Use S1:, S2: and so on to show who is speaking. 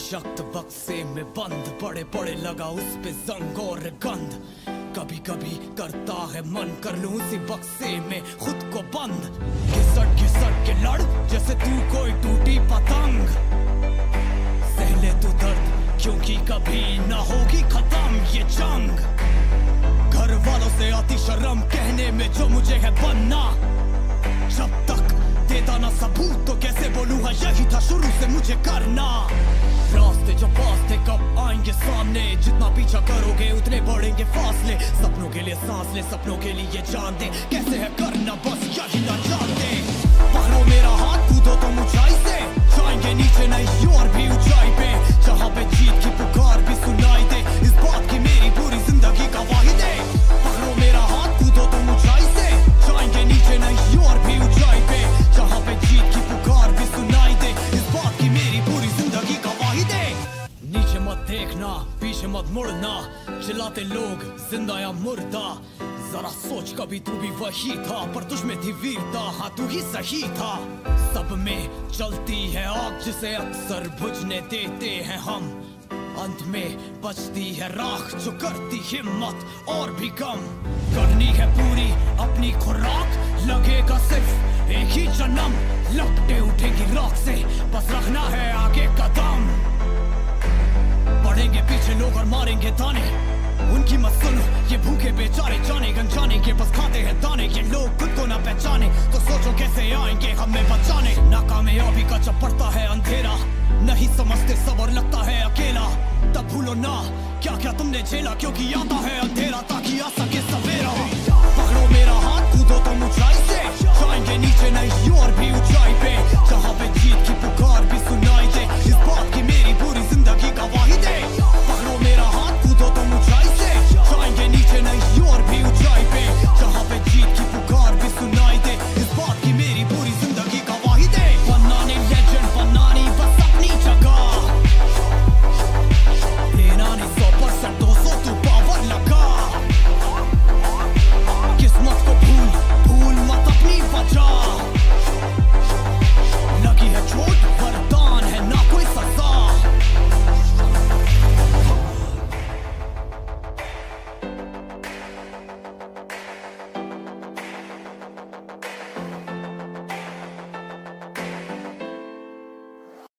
S1: शक्त बक्से में बंद, पड़े पड़े लगा उस पे जंग और गंध। कभी कभी करता है मन कर लूं उसी बक्से में खुद को बंद। घिसट घिसट के लड़ जैसे तू कोई टूटी पतंग। सहले तू दर्द क्योंकि कभी ना होगी खत्म ये जंग। घर वालों से आती शर्म कहने में जो मुझे है बनना। जब तक देता ना सबूत तो कैसे बोलूं हाँ यही था शुरू से मुझे करना। रास्ते जो पास थे कब आएंगे सामने, जितना पीछा करोगे उतने बढ़ेंगे फासले। सपनों के लिए सांस ले, सपनों के लिए जान दे, कैसे है करना बस यही ना जानते। पकड़ो मेरा हाथ कूदो तुम ऊंचाई से, जाएंगे नीचे नहीं और भी ऊंचाई पे। जहाँ पे जीत की पुकार भी सुनाई दे, इस बात की मेरी पूरी जिंदगी गवाही दे। पकड़ो मेरा हाथ कूदो तुम ऊंचाई से, जाएंगे नीचे नहीं और भी ऊंचाई पे। जहाँ पे जीत की पुकार भी सुनाई दे, इस बात की मेरी पूरी जिंदगी गवाही दे। नीचे मत देखना, पीछे मत मुड़ना, चिल्लाते लोग जिंदा या मुर्दा। जरा सोच कभी तू भी वही था, पर तुझ में थी वीरता, हाँ तू ही सही था। सब में चलती है आग जिसे अक्सर बुझने देते हैं हम। अंत में बचती है राख जो करती हिम्मत और भी कम। करनी है पूरी अपनी खुराक, लगेगा सिर्फ एक ही जन्म। लपटे उठेगी राख से, बस रखना है आगे कदम। पड़ेंगे पीछे लोग और मारेंगे ताने, उनकी मत सुनो ये भूखे बेचारे जाने गंजाने के बस खाते हैं दाने। ये लोग खुद को ना पहचाने तो सोचो कैसे आएंगे हमें बचाने। नाकामयाबी का जब पड़ता है अंधेरा, नहीं समझते सबर लगता है अकेला। तब भूलो ना क्या क्या तुमने झेला, क्योंकि आता है अंधेरा ताकि आ सके सवेरा। पकड़ो मेरा हाथ कूदो तुम ऊंचाई से, जाएंगे नीचे नहीं और भी ऊंचाई पे। जहाँ पे जीत की पुकार भी सुनाई दे, इस बात की मेरी